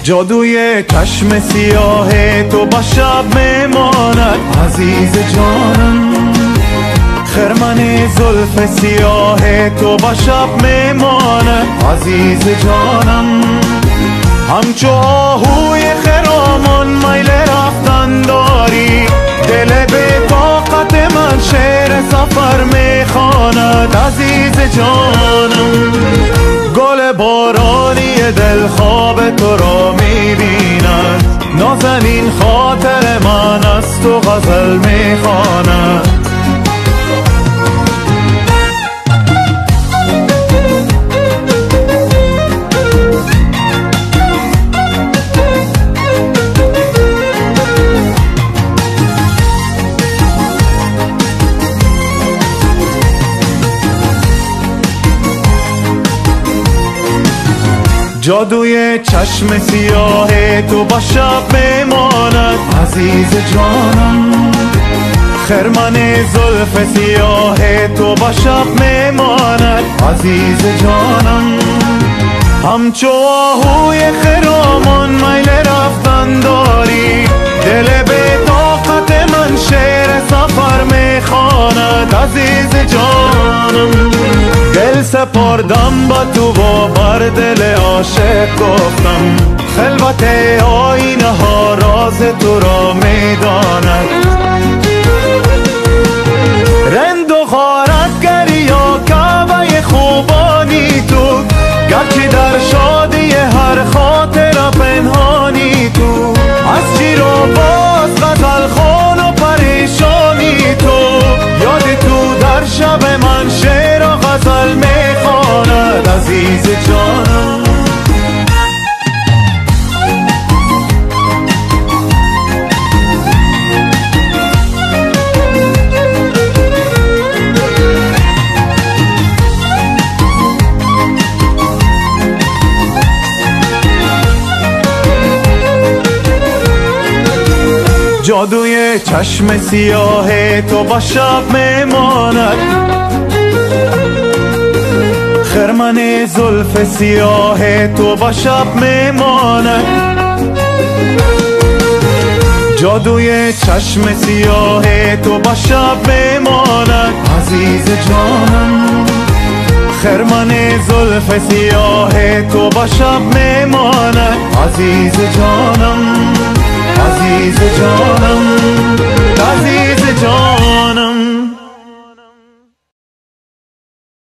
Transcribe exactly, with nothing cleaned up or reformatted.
جادوی چشم سیاه تو با شب میماند عزیز جانم، خرمن زلف سیاه تو با شب میماند عزیز جانم. همچو آهوی خرامان میل رفتن داری، دل به طاقت من شعر سفر میخواند عزیز جانم. گل بارانی دل خواب تو را میبیند، نازنین خاطر من از تو غزل میخواند. جادوی چشم سیاه تو با شب میماند عزیز جانم، خرمن زلف سیاه تو با شب میماند عزیز جانم. همچو آهوی خرامان میل رفتن داری، دل به طاقت من شعر سفر میخواند عزیز جانم. دل سپردم با تو و بر دل عاشق گفتم، خلوت آینه ها راز تو را میداند. رند و غارت گری یا کعبه خوبانی تو، گرچه در شادی هر خاطر پنهانی تو. از چی رو باز غزل خون و پریشانی تو، یاد تو در شب من شعر و غزل میخواند عزیز جانم. جادوی چشم سیاه تو با شب میماند، خرمن زلف سیاه تو با شب میماند. جادوی چشم سیاه تو با شب میماند عزیز جانم، خرمن زلف سیاه تو با شب میماند عزیز جانم عزیز جانم.